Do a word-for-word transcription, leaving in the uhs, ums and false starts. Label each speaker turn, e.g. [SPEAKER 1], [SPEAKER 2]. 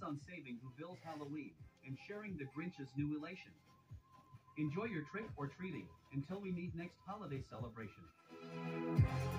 [SPEAKER 1] on saving who bills Halloween and sharing the Grinch's new elation. Enjoy your trick or treating until we meet next holiday celebration.